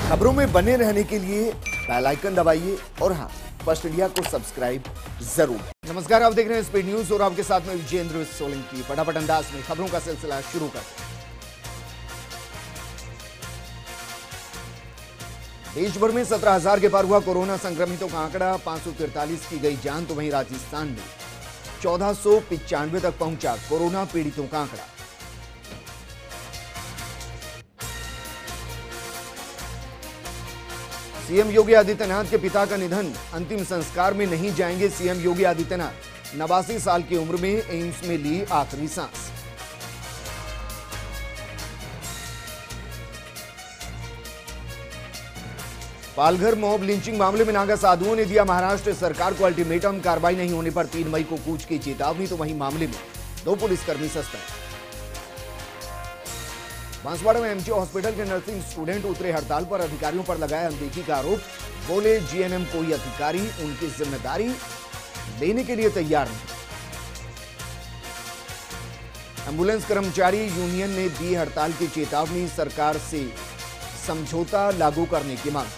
खबरों में बने रहने के लिए बेल आइकन दबाइए और हाँ, फर्स्ट इंडिया को सब्सक्राइब जरूर। नमस्कार, आप देख रहे हैं स्पीड न्यूज और आपके साथ में विजेंद्र सोलंकी। फटाफट अंदाज में खबरों का सिलसिला शुरू करते हैं। देश भर में 17,000 के पार हुआ कोरोना संक्रमितों का आंकड़ा, 543 की गई जान। तो वहीं राजस्थान में 1495 तक पहुंचा कोरोना पीड़ितों का आंकड़ा। सीएम योगी आदित्यनाथ के पिता का निधन, अंतिम संस्कार में नहीं जाएंगे सीएम योगी आदित्यनाथ। 89 साल की उम्र में एम्स में ली आखिरी सांस। पालघर मॉब लिंचिंग मामले में नागा साधुओं ने दिया महाराष्ट्र सरकार को अल्टीमेटम, कार्रवाई नहीं होने पर 3 मई को कूच की चेतावनी। तो वहीं मामले में 2 पुलिसकर्मी सस्पेंड। बांसवाड़ा में एमजी हॉस्पिटल के नर्सिंग स्टूडेंट उतरे हड़ताल पर, अधिकारियों पर लगाया अनदेखी का आरोप। बोले जीएनएम कोई अधिकारी उनकी जिम्मेदारी लेने के लिए तैयार नहीं। एम्बुलेंस कर्मचारी यूनियन ने दी हड़ताल की चेतावनी, सरकार से समझौता लागू करने की मांग।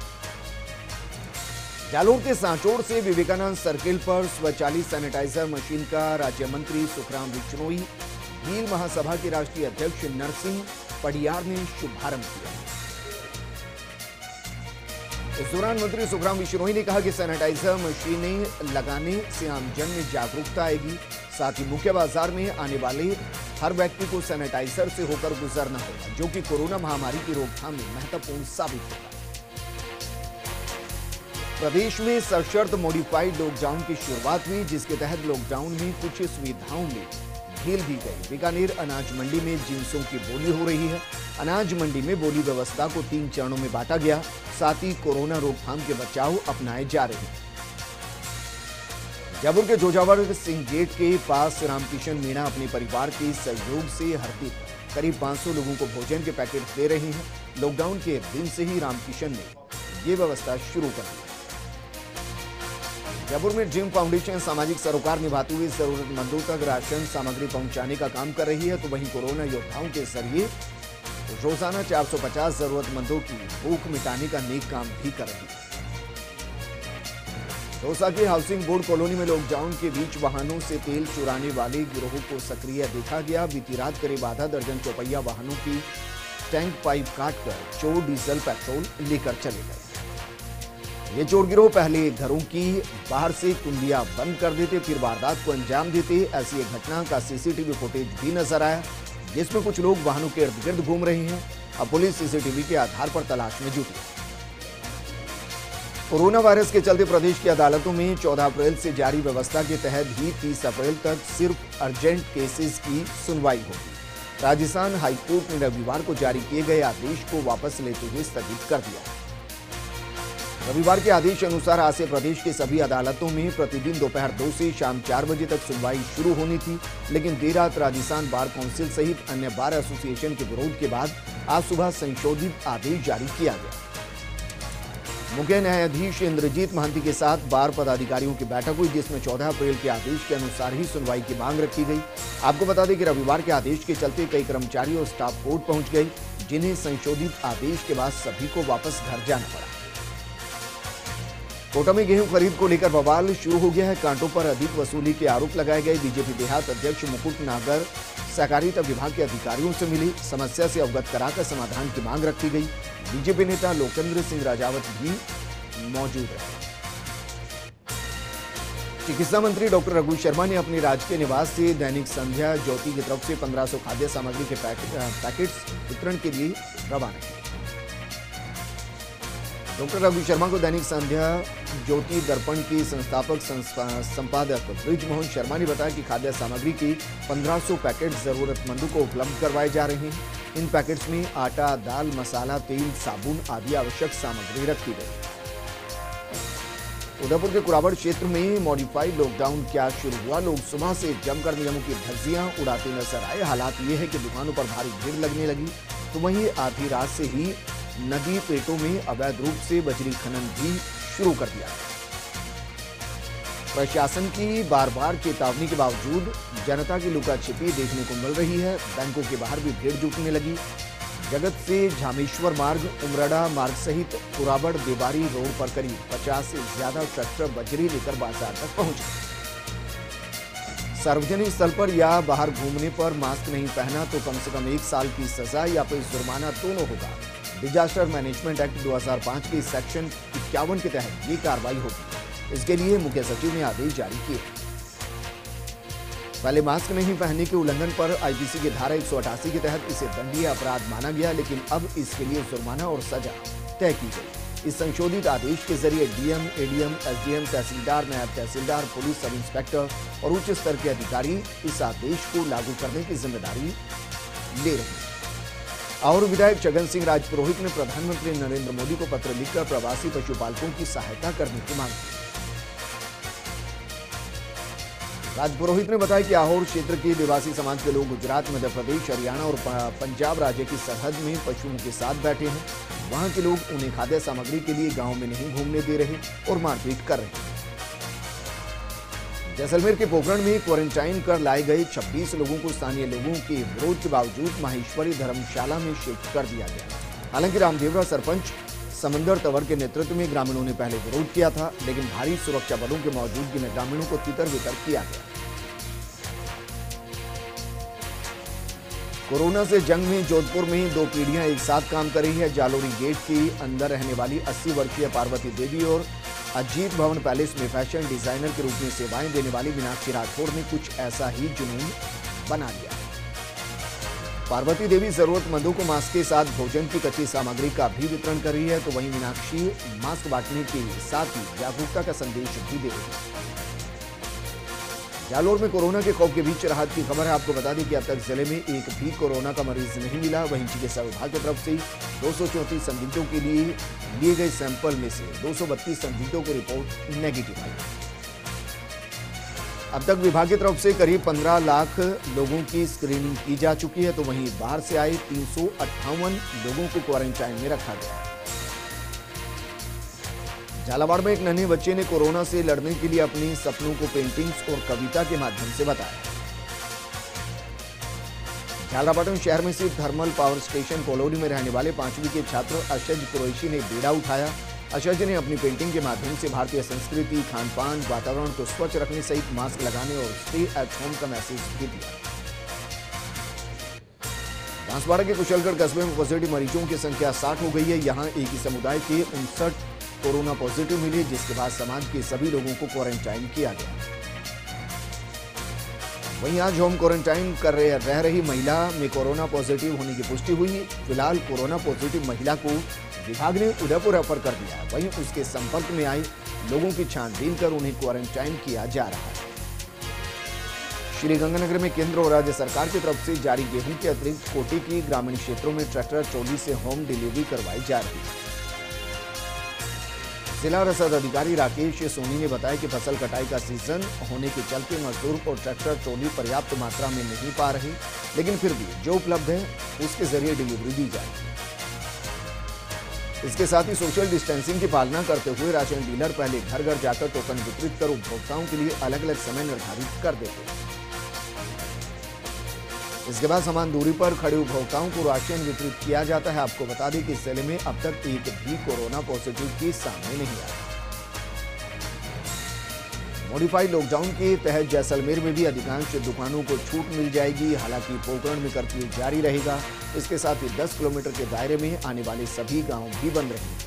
जालोर के सांचौर से विवेकानंद सर्किल पर स्वचालित सैनिटाइजर मशीन का राज्य मंत्री सुखराम बिश्नोई, भील महासभा के राष्ट्रीय अध्यक्ष नरसिंह पडियार ने शुभारंभ किया। इस दौरान मंत्री सुखराम बिश्नोई ने कहा कि सैनिटाइजर मशीनें लगाने से आमजन में जागरूकता आएगी, साथ ही मुख्य बाजार में आने वाले हर व्यक्ति को सैनिटाइजर से होकर गुजरना होगा, जो कि कोरोना महामारी की रोकथाम में महत्वपूर्ण साबित होगा। प्रदेश में सशर्त मॉडिफाइड लॉकडाउन की शुरुआत हुई, जिसके तहत लॉकडाउन में कुछ सुविधाओं में ढील दी गई। बीकानेर अनाज मंडी में जिंसों की बोली हो रही है। अनाज मंडी में बोली व्यवस्था को 3 चरणों में बांटा गया, साथ ही कोरोना रोकथाम के बचाव अपनाए जा रहे हैं। जयपुर के जोजावर सिंह गेट के पास रामकिशन मीणा अपने परिवार के सहयोग से हर दिन करीब 500 लोगों को भोजन के पैकेट दे रहे हैं। लॉकडाउन के दिन से ही रामकिशन ने ये व्यवस्था शुरू कर दी। जयपुर में ड्रीम फाउंडेशन सामाजिक सरोकार निभाते हुए जरूरतमंदों तक राशन सामग्री पहुंचाने का काम कर रही है। तो वहीं कोरोना योद्धाओं के जरिए रोजाना 450 जरूरतमंदों की भूख मिटाने का नेक काम भी कर रही है। दौसा की हाउसिंग बोर्ड कॉलोनी में लॉकडाउन के बीच वाहनों से तेल चुराने वाले गिरोह को सक्रिय देखा गया। बीती रात करीब आधा दर्जन चौपहिया वाहनों की टैंक पाइप काटकर चोर डीजल पेट्रोल लेकर चले गए। ये चोर गिरोह पहले घरों की बाहर से कुंडियां बंद कर देते, फिर वारदात को अंजाम देते। ऐसी एक घटना का सीसीटीवी फुटेज भी नजर आया, जिसमें कुछ लोग वाहनों के इर्द गिर्द घूम रहे हैं। अब पुलिस सीसीटीवी के आधार पर तलाश में जुटी। कोरोना वायरस के चलते प्रदेश की अदालतों में 14 अप्रैल से जारी व्यवस्था के तहत ही 30 अप्रैल तक सिर्फ अर्जेंट केसेस की सुनवाई होगी। राजस्थान हाईकोर्ट ने रविवार को जारी किए गए आदेश को वापस लेते हुए स्थगित कर दिया। रविवार के आदेश अनुसार आज से प्रदेश की सभी अदालतों में प्रतिदिन दोपहर 2 से शाम 4 बजे तक सुनवाई शुरू होनी थी, लेकिन देर रात राजस्थान बार काउंसिल सहित अन्य बार एसोसिएशन के विरोध के बाद आज सुबह संशोधित आदेश जारी किया गया। मुख्य न्यायाधीश इंद्रजीत महांती के साथ बार पदाधिकारियों की बैठक हुई, जिसमें 14 अप्रैल के आदेश के अनुसार ही सुनवाई की मांग रखी गई। आपको बता दें कि रविवार के आदेश के चलते कई कर्मचारी और स्टाफ कोर्ट पहुंच गए, जिन्हें संशोधित आदेश के बाद सभी को वापस घर जाना पड़ा। कोटा में गेहूं खरीद को लेकर बवाल शुरू हो गया है। कांटों पर अधिक वसूली के आरोप लगाए गए। बीजेपी देहात अध्यक्ष मुकुट नागर सहकारिता विभाग के अधिकारियों से मिली, समस्या से अवगत कराकर समाधान की मांग रखी गई। बीजेपी नेता लोकेंद्र सिंह राजावत भी मौजूद रहे। चिकित्सा मंत्री डॉक्टर रघु शर्मा ने अपने राजकीय निवास से दैनिक संध्या ज्योति की तरफ से 1500 खाद्य सामग्री के पैकेट्स वितरण के लिए रवाना किए। डॉक्टर रघु शर्मा को दैनिक संध्या ज्योति दर्पण की संस्थापक संपादक ब्रिजमोहन शर्मा ने बताया कि खाद्य सामग्री की 1500 पैकेट जरूरतमंदों को उपलब्ध करवाए जा रहे हैं। इन पैकेट्स में आटा, दाल, मसाला, तेल, साबुन आदि आवश्यक सामग्री रखी गई। उदयपुर के कुराबड़ क्षेत्र में मॉडिफाइड लॉकडाउन क्या शुरू हुआ। लोग सुबह से जमकर नियमों की धज्जियां उड़ाते नजर आए। हालात ये है कि दुकानों पर भारी भीड़ लगने लगी, तो वहीं आधी रात से ही नदी पेटों में अवैध रूप से बजरी खनन भी शुरू कर दिया। प्रशासन की बार बार चेतावनी के बावजूद जनता की लुका छिपी देखने को मिल रही है। बैंकों के बाहर भी भीड़ जुटने लगी। जगत से झामेश्वर मार्ग, उमरड़ा मार्ग सहित पुराबड़ देवारी रोड पर करीब 50 से ज्यादा ट्रैक्टर बजरी लेकर बाजार तक पहुंच गए। सार्वजनिक स्थल पर या बाहर घूमने पर मास्क नहीं पहना तो कम से कम 1 साल की सजा या फिर जुर्माना दोनों होगा। डिजास्टर मैनेजमेंट एक्ट 2005 के सेक्शन 51 के तहत ये कार्रवाई होगी। इसके लिए मुख्य सचिव ने आदेश जारी किए। पहले मास्क नहीं पहनने के उल्लंघन पर आईपीसी की धारा 188 के तहत इसे दंडनीय अपराध माना गया, लेकिन अब इसके लिए जुर्माना और सजा तय की गई। इस संशोधित आदेश के जरिए डीएम, एडीएम, एसडीएम, तहसीलदार, नायब तहसीलदार, पुलिस सब इंस्पेक्टर और उच्च स्तर के अधिकारी इस आदेश को लागू करने की जिम्मेदारी ले रहे हैं। और विधायक छगन सिंह राजपुरोहित ने प्रधानमंत्री नरेंद्र मोदी को पत्र लिखकर प्रवासी पशुपालकों की सहायता करने की मांग की। राजपुरोहित ने बताया कि आहोर क्षेत्र के निवासी समाज के लोग गुजरात, मध्य प्रदेश, हरियाणा और पंजाब राज्य की सरहद में पशुओं के साथ बैठे हैं। वहां के लोग उन्हें खाद्य सामग्री के लिए गांव में नहीं घूमने दे रहे और मारपीट कर रहे हैं। जैसलमेर के पोखरण में क्वारंटाइन कर लाए गए 26 लोगों को स्थानीय लोगों के विरोध के बावजूद माहेश्वरी धर्मशाला में शिफ्ट कर दिया गया। हालांकि रामदेवरा सरपंच समंदर तंवर के नेतृत्व में ग्रामीणों ने पहले विरोध किया था, लेकिन भारी सुरक्षा बलों की मौजूदगी में ग्रामीणों को तितर-बितर किया गया। कोरोना से जंग में जोधपुर में 2 पीढ़ियां एक साथ काम कर रही है। जालोरी गेट के अंदर रहने वाली 80 वर्षीय पार्वती देवी और अजीत भवन पैलेस में फैशन डिजाइनर के रूप में सेवाएं देने वाली मीनाक्षी राठौर ने कुछ ऐसा ही जुनून बना लिया। पार्वती देवी जरूरतमंदों को मास्क के साथ भोजन की कच्ची सामग्री का भी वितरण कर रही है, तो वहीं मीनाक्षी मास्क बांटने के साथ ही जागरूकता का संदेश भी दे रही है। जालोर में कोरोना के खौफ के बीच राहत की खबर है। आपको बता दें कि अब तक जिले में एक भी कोरोना का मरीज नहीं मिला। वहीं चिकित्सा विभाग की तरफ से 234 संदिग्धों के लिए गए सैंपल में से 232 संदिग्धों की रिपोर्ट नेगेटिव आई। अब तक विभाग की तरफ से करीब 15 लाख लोगों की स्क्रीनिंग की जा चुकी है, तो वहीं बाहर से आए 358 लोगों को क्वारंटाइन में रखा गया। झालावाड़ में एक नन्हे बच्चे ने कोरोना से लड़ने के लिए अपने सपनों को पेंटिंग्स और कविता के माध्यम से बताया। झालावाड़ शहर में स्थित थर्मल पावर स्टेशन कॉलोनी में रहने वाले 5वीं के छात्र अशज कुरैशी ने बीड़ा उठाया। अशज ने अपनी पेंटिंग के माध्यम से भारतीय संस्कृति, खान पान, वातावरण को स्वच्छ रखने सहित मास्क लगाने और स्टे एट होम का मैसेज भी दिया। बांसवाड़ा के कुशलगढ़ कस्बे में पॉजिटिव मरीजों की संख्या 60 हो गई है। यहाँ एक ही समुदाय के 59 कोरोना पॉजिटिव मिले, जिसके बाद समाज के सभी लोगों को क्वारंटाइन किया गया। वहीं आज होम क्वारंटाइन रह रही महिला में कोरोना पॉजिटिव होने की पुष्टि हुई। फिलहाल कोरोना पॉजिटिव महिला को विभाग ने उदयपुर रेफर कर दिया। वहीं उसके संपर्क में आए लोगों की छानबीन कर उन्हें क्वारंटाइन किया जा रहा है। श्रीगंगानगर में केंद्र और राज्य सरकार की तरफ से जारी गेहूं के अतिरिक्त कोटे की ग्रामीण क्षेत्रों में ट्रैक्टर ट्रॉली से होम डिलीवरी करवाई जा रही है। जिला रसद अधिकारी राकेश सोनी ने बताया कि फसल कटाई का सीजन होने के चलते मजदूर और ट्रैक्टर ट्रॉली पर्याप्त मात्रा में नहीं पा रहे, लेकिन फिर भी जो उपलब्ध है उसके जरिए डिलीवरी दी जाएगी। इसके साथ ही सोशल डिस्टेंसिंग की पालना करते हुए राशन डीलर पहले घर घर जाकर टोकन वितरित कर उपभोक्ताओं के लिए अलग अलग समय निर्धारित कर देते हैं। इसके बाद समान दूरी पर खड़े उपभोक्ताओं को राशन वितरित किया जाता है। आपको बता दें कि जिले में अब तक एक भी कोरोना पॉजिटिव केस सामने नहीं आया। मॉडिफाइड लॉकडाउन के तहत जैसलमेर में भी अधिकांश दुकानों को छूट मिल जाएगी। हालांकि पोखरण में कर्फ्यू जारी रहेगा। इसके साथ ही 10 किलोमीटर के दायरे में आने वाले सभी गांव भी बंद रहेंगे।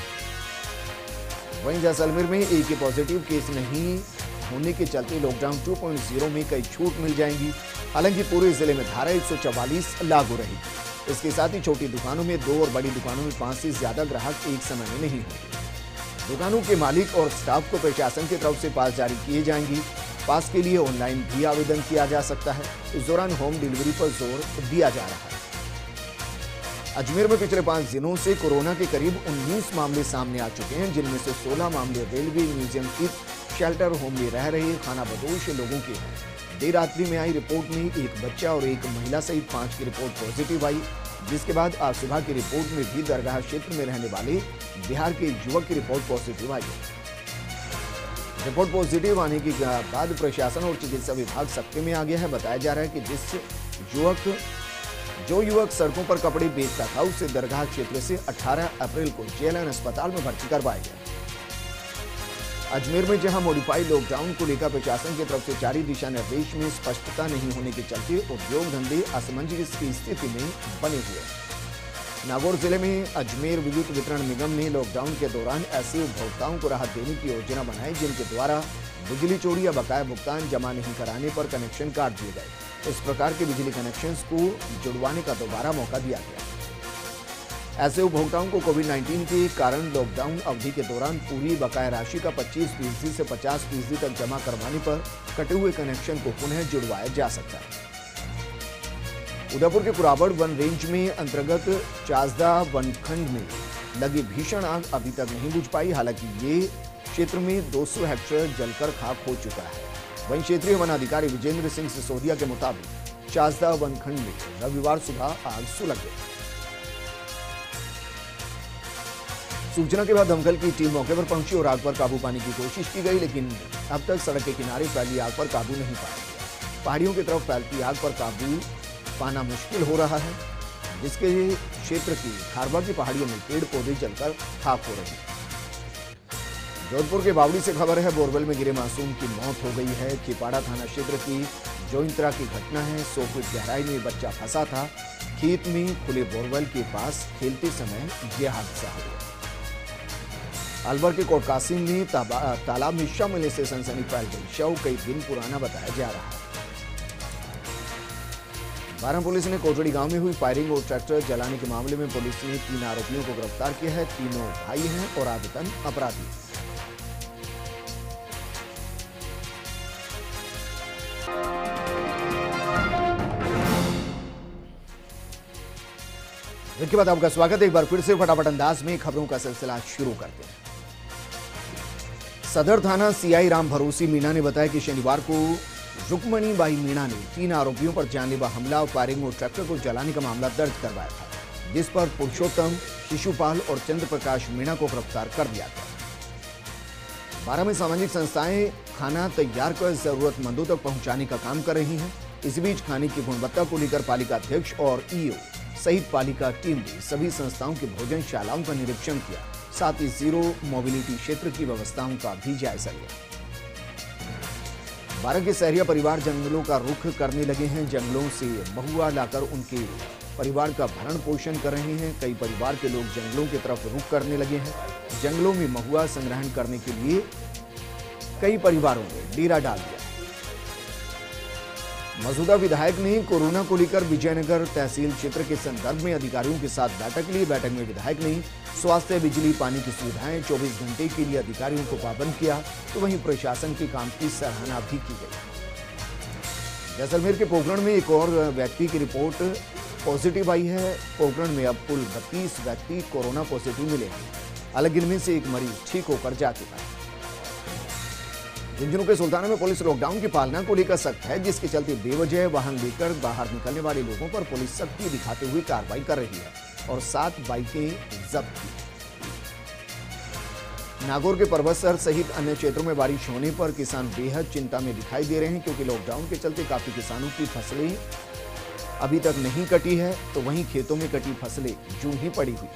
वहीं जैसलमेर में एक ही पॉजिटिव केस नहीं होने के चलते लॉकडाउन 2.0 में कई छूट मिल जाएंगी। हालांकि पूरे जिले में धारा 144 लागू रहेगी। इसके साथ ही छोटी दुकानों में 2 और बड़ी दुकानों में 5 से ज्यादा ग्राहक एक समय में नहीं होंगे। दुकानों के मालिक और स्टाफ को प्रशासन की तरफ से पास जारी किए जाएंगी। पास के लिए ऑनलाइन भी आवेदन किया जा सकता है। इस दौरान होम डिलीवरी पर जोर दिया जा रहा है। अजमेर में पिछले 5 दिनों से कोरोना के करीब 19 मामले सामने आ चुके हैं, जिनमें से 16 मामले रेलवे म्यूजियम की शेल्टर होम में रह रहे खानाबदोश लोगों के हैं। देर रात्रि में आई रिपोर्ट में एक बच्चा और एक महिला सहित 5 की रिपोर्ट पॉजिटिव आई, जिसके बाद आज सुबह की रिपोर्ट में भी दरगाह क्षेत्र में रहने वाले बिहार के युवक की रिपोर्ट पॉजिटिव आई। रिपोर्ट पॉजिटिव आने के बाद प्रशासन और चिकित्सा विभाग सक्रिय में आ गया है। बताया जा रहा है कि जिस युवक जो युवक सड़कों पर कपड़े बेचता था उसे दरगाह क्षेत्र से 18 अप्रैल को जेएलएन अस्पताल में भर्ती करवाया गया। अजमेर में जहां मॉडिफाइड लॉकडाउन को लेकर प्रशासन की तरफ से जारी दिशा निर्देश में स्पष्टता नहीं होने के चलते उद्योग धंधे असमंजस की स्थिति में बने हुए। नागौर जिले में अजमेर विद्युत वितरण निगम ने लॉकडाउन के दौरान ऐसे उपभोक्ताओं को राहत देने की योजना बनाई जिनके द्वारा बिजली चोरी या बकाया भुगतान जमा नहीं कराने पर कनेक्शन काट दिए गए। इस प्रकार के बिजली कनेक्शंस को जुड़वाने का दोबारा मौका दिया गया। ऐसे उपभोक्ताओं को कोविड-19 के कारण लॉकडाउन अवधि के दौरान पूरी बकाया राशि का 25% से 50% तक जमा करवाने पर कटे हुए कनेक्शन को पुनः जुड़वाया जा सकता है। उदयपुर के कुराबड़ वन रेंज में अंतर्गत चासदा वनखंड में लगी भीषण आग अभी तक नहीं बुझ पाई। हालांकि ये क्षेत्र में 200 हेक्टेयर जलकर खाक हो चुका है। वहीं क्षेत्रीय वन अधिकारी विजेंद्र सिंह सिसोदिया के मुताबिक चासदा वनखंड में रविवार सुबह आग सुलग गई। सूचना के बाद दमकल की टीम मौके पर पहुंची और आग पर काबू पाने की कोशिश की गई, लेकिन अब तक सड़क के किनारे फैली आग पर काबू नहीं पाया गया। पहाड़ियों की तरफ फैलती आग पर काबू पाना मुश्किल हो रहा है, जिसके क्षेत्र की खारवा की पहाड़ियों में पेड़ पौधे जलकर खाक हो रहे हैं। जोधपुर के बावड़ी से खबर है, बोरवेल में गिरे मासूम की मौत हो गई है। खिपाड़ा थाना क्षेत्र की जोइंत्रा की घटना है। 100 फीट गहराई में बच्चा फंसा था। खेत में खुले बोरवेल के पास खेलते समय यह हादसा हुआ। अलवर के कोटकासिम में तालाब में शव मिलने से सनसनी फैल गई। शव कई दिन पुराना बताया जा रहा है। बारह पुलिस ने कोटड़ी गांव में हुई फायरिंग और ट्रैक्टर जलाने के मामले में पुलिस ने 3 आरोपियों को गिरफ्तार किया है। तीनों भाई हैं और आदतन अपराधी। इसके बाद आपका स्वागत है। एक बार फिर से फटाफट अंदाज में खबरों का सिलसिला शुरू करते हैं। सदर थाना सीआई राम भरोसी मीणा ने बताया कि शनिवार को रुक्मणी बाई मीणा ने 3 आरोपियों पर जानलेवा हमला और फायरिंग और ट्रैक्टर को जलाने का मामला दर्ज करवाया था, जिस पर पुरुषोत्तम, शिशुपाल और चंद्र प्रकाश मीणा को गिरफ्तार कर लिया गया। 12 में सामाजिक संस्थाएं खाना तैयार कर जरूरतमंदों तक पहुंचाने का काम कर रही हैं। इस बीच खाने की गुणवत्ता को लेकर पालिका अध्यक्ष और ईओ सहित पालिका टीम ने सभी संस्थाओं की भोजनशालाओं का निरीक्षण किया, साथ ही जीरो मोबिलिटी क्षेत्र की व्यवस्थाओं का भी जायजा लिया। 12 के सहरिया परिवार जंगलों का रुख करने लगे हैं। जंगलों से महुआ लाकर उनके परिवार का भरण पोषण कर रहे हैं। कई परिवार के लोग जंगलों की तरफ रुख करने लगे हैं। जंगलों में महुआ संग्रहण करने के लिए कई परिवारों ने डेरा डाल दिया। मौजूदा विधायक ने कोरोना को लेकर विजयनगर तहसील क्षेत्र के संदर्भ में अधिकारियों के साथ बैठक ली। बैठक में विधायक ने स्वास्थ्य, बिजली, पानी की सुविधाएं 24 घंटे के लिए अधिकारियों को पाबंद किया, तो वहीं प्रशासन के काम की सराहना भी की गई। जैसलमेर के पोखरण में एक और व्यक्ति की रिपोर्ट पॉजिटिव आई है। पोखरण में अब कुल 32 व्यक्ति कोरोना पॉजिटिव मिले हैं। अलग इनमें से एक मरीज ठीक होकर जा चुका है। झुंझुनू के सुल्ताना में पुलिस लॉकडाउन की पालना को लेकर सख्त है, जिसके चलते बेवजह वाहन लेकर बाहर निकलने वाले लोगों पर पुलिस सख्ती दिखाते हुए कार्रवाई कर रही है और 7 बाइकें जब्त की। नागौर के परबतसर सहित अन्य क्षेत्रों में बारिश होने पर किसान बेहद चिंता में दिखाई दे रहे हैं, क्योंकि लॉकडाउन के चलते काफी किसानों की फसलें अभी तक नहीं कटी है, तो वहीं खेतों में कटी फसलें यूं ही पड़ी हुई।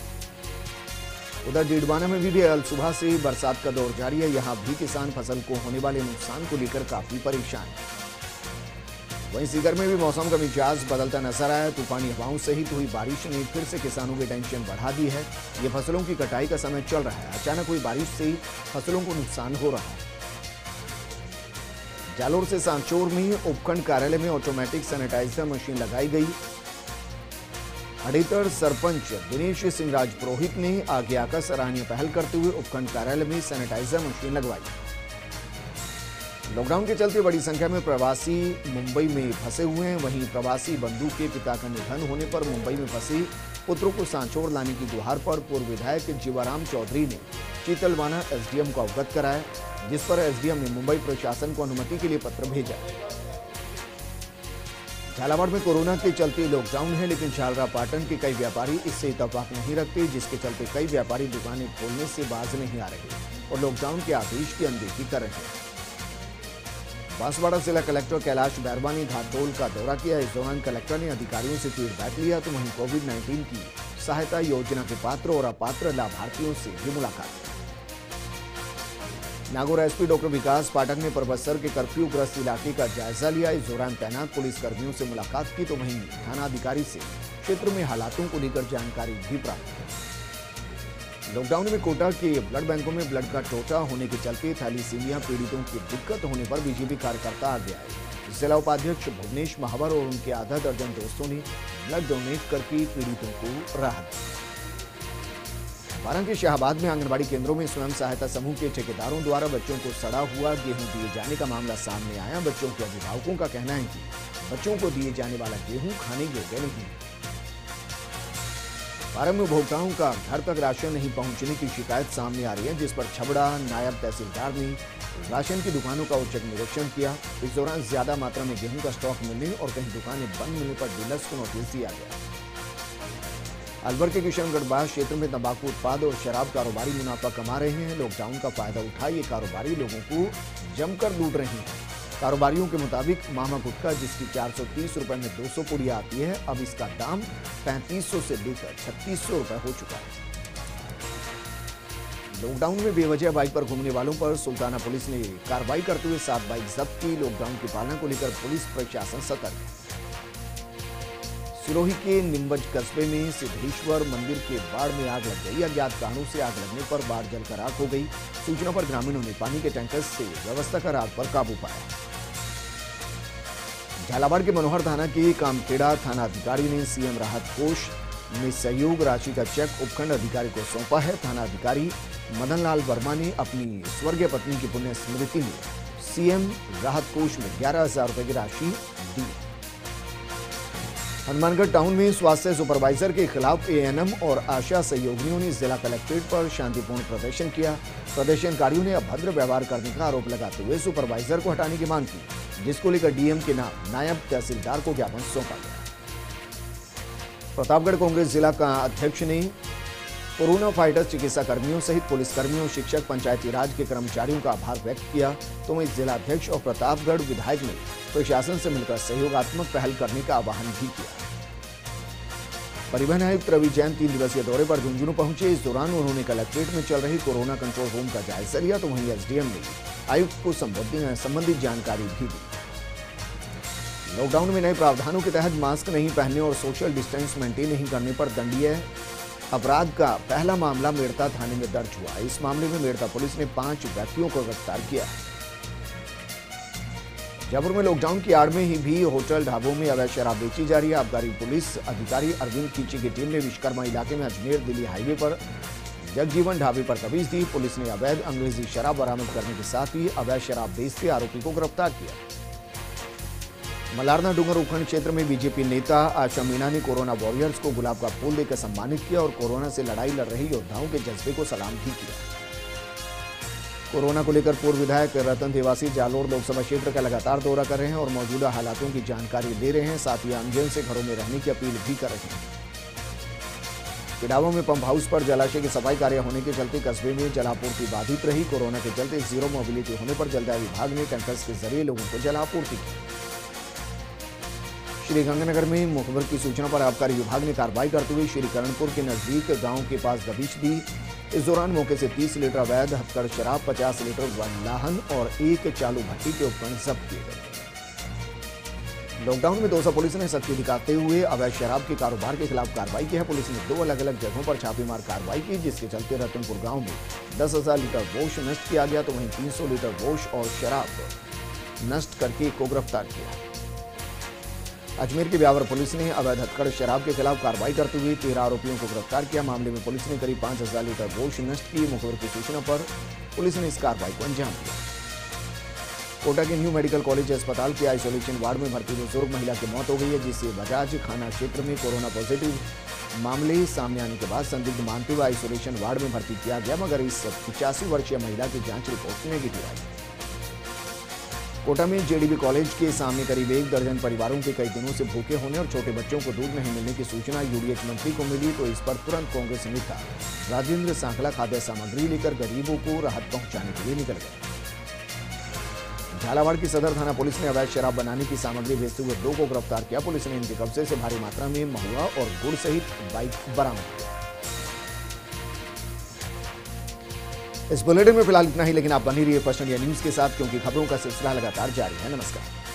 उधर डीडवाना में भी अल सुबह से बरसात का दौर जारी है। यहां भी किसान फसल को होने वाले नुकसान को लेकर काफी परेशान है। वहीं सीकर में भी मौसम का मिजाज बदलता नजर आया। तूफानी हवाओं सहित हुई बारिश ने फिर से किसानों की टेंशन बढ़ा दी है। ये फसलों की कटाई का समय चल रहा है। अचानक हुई बारिश से फसलों को नुकसान हो रहा है। जालोर से सांचौर में उपखंड कार्यालय में ऑटोमेटिक सैनिटाइजर मशीन लगाई गई। अडेतर सरपंच दिनेश सिंह राजपुरोहित ने आगे आकर सराहनीय पहल करते हुए उपखंड कार्यालय में सैनिटाइजर मशीन लगवाई। लॉकडाउन के चलते बड़ी संख्या में प्रवासी मुंबई में फंसे हुए हैं। वहीं प्रवासी बंधु के पिता का निधन होने पर मुंबई में फंसे पुत्रों को सांचौर लाने की गुहार पर पूर्व विधायक जीवाराम चौधरी ने चीतलवाना एसडीएम को अवगत कराया, जिस पर एसडीएम ने मुंबई प्रशासन को अनुमति के लिए पत्र भेजा। झालावाड़ में कोरोना के चलते लॉकडाउन है, लेकिन झालरापाटन के कई व्यापारी इससे इत्तेफाक नहीं रखते, जिसके चलते कई व्यापारी दुकानें खोलने से बाज नहीं आ रहे और लॉकडाउन के आदेश की अनदेखी कर रहे हैं। बांसवाड़ा जिला कलेक्टर कैलाश बैरवा ने घाटोल का दौरा किया। इस दौरान कलेक्टर ने अधिकारियों से फीडबैक लिया तो वहीं कोविड-19 की सहायता योजना के पात्र और अपात्र लाभार्थियों से भी मुलाकात की। नागौर एसपी डॉक्टर विकास पाठक ने परबत्सर के कर्फ्यू ग्रस्त इलाके का जायजा लिया। इस दौरान तैनात पुलिस कर्मियों से मुलाकात की तो वहीं थाना अधिकारी से क्षेत्र में हालातों को लेकर जानकारी भी प्राप्त की। लॉकडाउन में कोटा के ब्लड बैंकों में ब्लड का टोटा होने के चलते थैलीसीमिया पीड़ितों की दिक्कत होने पर बीजेपी कार्यकर्ता आगे आए। जिला उपाध्यक्ष भुवनेश महावर और उनके आधा दर्जन दोस्तों ने ब्लड डोनेट करके पीड़ितों को राहत दी। बारां के शाहबाद में आंगनबाड़ी केंद्रों में स्वयं सहायता समूह के ठेकेदारों द्वारा बच्चों को सड़ा हुआ गेहूं दिए जाने का मामला सामने आया। बच्चों के अभिभावकों का कहना है कि बच्चों को दिए जाने वाला गेहूं खाने योग्य नहीं। बारां में उपभोक्ताओं का घर तक राशन नहीं पहुंचने की शिकायत सामने आ रही है, जिस पर छबड़ा नायब तहसीलदार ने राशन की दुकानों का औचक निरीक्षण किया। इस दौरान ज्यादा मात्रा में गेहूं का स्टॉक मिलने और कहीं दुकानें बंद मिलने पर डीलर्स को नोटिस दिया गया। अलवर के किशनगढ़ बाग क्षेत्र में तंबाकू उत्पाद और शराब कारोबारी मुनाफा कमा रहे हैं। लॉकडाउन का फायदा उठा ये कारोबारी लोगों को जमकर लूट रहे हैं। कारोबारियों के मुताबिक मामा गुटखा जिसकी 430 रुपए में 200 पुड़िया आती है, अब इसका दाम 3500 से लेकर 3600 रुपए हो चुका है। लॉकडाउन में बेवजह बाइक पर घूमने वालों पर सुल्ताना पुलिस ने कार्रवाई करते हुए 7 बाइक जब्त की। लॉकडाउन की पालना को लेकर पुलिस प्रशासन सतर्क है। सिरोही के निम्बज कस्बे में सिद्धेश्वर मंदिर के बाड़ में आग लग गई। अज्ञात कारणों से आग लगने पर बाड़ जलकर आग हो गई। सूचना पर ग्रामीणों ने पानी के टैंकर से व्यवस्था कर आग पर काबू पाया। झालावाड़ के मनोहर थाना के कामखेड़ा थाना अधिकारी ने सीएम राहत कोष में सहयोग राशि का चेक उपखंड अधिकारी को सौंपा है। थाना अधिकारी मदन लाल वर्मा ने अपनी स्वर्गीय पत्नी की पुण्य स्मृति में सीएम राहत कोष में 11,000 रुपए की राशि दी। हनुमानगढ़ टाउन में स्वास्थ्य सुपरवाइजर के खिलाफ एएनएम और आशा सहयोगियों ने जिला कलेक्ट्रेट पर शांतिपूर्ण प्रदर्शन किया। प्रदर्शनकारियों ने अभद्र व्यवहार करने का आरोप लगाते हुए सुपरवाइजर को हटाने की मांग की, जिसको लेकर डीएम के नाम नायब तहसीलदार को ज्ञापन सौंपा गया। प्रतापगढ़ कांग्रेस जिला का अध्यक्ष ने कोरोना फाइटर्स चिकित्सा कर्मियों सहित पुलिसकर्मियों, शिक्षक, पंचायती राज के कर्मचारियों का आभार व्यक्त किया। तो वहीं जिला अध्यक्ष और प्रतापगढ़ विधायक ने प्रशासन से मिलकर सहयोगात्मक पहल करने का आह्वान भी किया। परिवहन आयुक्त रवि जैन 3 दिवसीय दौरे पर झुंझुनू पहुंचे। इस दौरान उन्होंने कलेक्ट्रेट में चल रही कोरोना कंट्रोल रूम का जायजा लिया तो वहीं एसडीएम ने आयुक्त को संबंधित जानकारी भी दी। लॉकडाउन में नए प्रावधानों के तहत मास्क नहीं पहनने और सोशल डिस्टेंस मेंटेन नहीं करने पर दंडनीय अपराध का पहला मामला मेड़ता थाने में दर्ज हुआ। इस मामले में मेड़ता पुलिस ने 5 व्यक्तियों को गिरफ्तार किया। जयपुर में लॉकडाउन की आड़ में ही भी होटल ढाबों में अवैध शराब बेची जा रही है। आबकारी पुलिस अधिकारी अरविंद खींची की टीम ने विश्वकर्मा इलाके में अजमेर दिल्ली हाईवे पर जगजीवन ढाबे पर दबिश दी। पुलिस ने अवैध अंग्रेजी शराब बरामद करने के साथ ही अवैध शराब बेचते आरोपी को गिरफ्तार किया। मलारना डूंगर उपखंड क्षेत्र में बीजेपी नेता आशा मीणा ने कोरोना वॉरियर्स को गुलाब का फूल देकर सम्मानित किया और कोरोना से लड़ाई लड़ रहे योद्धाओं के जज्बे को सलाम भी किया। कोरोना को लेकर पूर्व विधायक रतन देवासी जालोर लोकसभा क्षेत्र का लगातार दौरा कर रहे हैं और मौजूदा हालातों की जानकारी ले रहे हैं। साथ ही आमजन से घरों में रहने की अपील भी कर रहे हैं। किडावा में पंप हाउस पर जलाशय की सफाई कार्य होने के चलते कस्बे में जलापूर्ति बाधित रही। कोरोना के चलते जीरो मोबिलिटी होने पर जलदाय विभाग ने टैंकर्स के जरिए लोगों को जलापूर्ति की। श्रीगंगानगर में मुखबिर की सूचना पर आबकारी विभाग ने कार्रवाई करते हुए श्रीकरणपुर के नजदीक गांव के पास दबिश दी। इस दौरान मौके से 30 लीटर अवैध हथकड़ शराब, 50 लीटर वाहन और 1 चालू भट्टी के उपकरण जब्त किए गए। लॉकडाउन में दौसा पुलिस ने सख्ती दिखाते हुए अवैध शराब के कारोबार के खिलाफ कार्रवाई की है। पुलिस ने 2 अलग अलग जगहों पर छापेमार कार्रवाई की, जिसके चलते रतनपुर गांव में 10,000 लीटर वोश नष्ट किया गया तो वहीं 300 लीटर वोश और शराब नष्ट करके एक को गिरफ्तार किया। अजमेर के ब्यावर पुलिस ने अवैध हथकड़ शराब के खिलाफ कार्रवाई करते हुए 13 आरोपियों को गिरफ्तार किया। मामले में पुलिस ने करीब 5,000 लीटर वोश नष्ट की। मुखबिर की सूचना पर पुलिस ने इस कार्रवाई को अंजाम दिया। कोटा के न्यू मेडिकल कॉलेज अस्पताल के आइसोलेशन वार्ड में भर्ती बुजुर्ग महिला की मौत हो गई है, जिससे बजाज खाना क्षेत्र में कोरोना पॉजिटिव मामले सामने आने के बाद संदिग्ध मानते हुए आइसोलेशन वार्ड में भर्ती किया गया, मगर इस 85 वर्षीय महिला की जांच रिपोर्ट नेगेटिव आई। कोटा में जेडीबी कॉलेज के सामने करीब 1 दर्जन परिवारों के कई दिनों से भूखे होने और छोटे बच्चों को दूध नहीं मिलने की सूचना यूडीएच मंत्री को मिली तो इस पर तुरंत कांग्रेस नेता राजेंद्र सांखला खाद्य सामग्री लेकर गरीबों को राहत पहुंचाने के लिए निकल गए। झालावाड़ की सदर थाना पुलिस ने अवैध शराब बनाने की सामग्री भेजते हुए 2 को गिरफ्तार किया। पुलिस ने इनके कब्जे से भारी मात्रा में महुआ और गुड़ सहित बाइक बरामद किया। इस बुलेटिन में फिलहाल इतना ही, लेकिन आप बनी रहिए फर्स्ट इंडिया न्यूज के साथ, क्योंकि खबरों का सिलसिला लगातार जारी है। नमस्कार।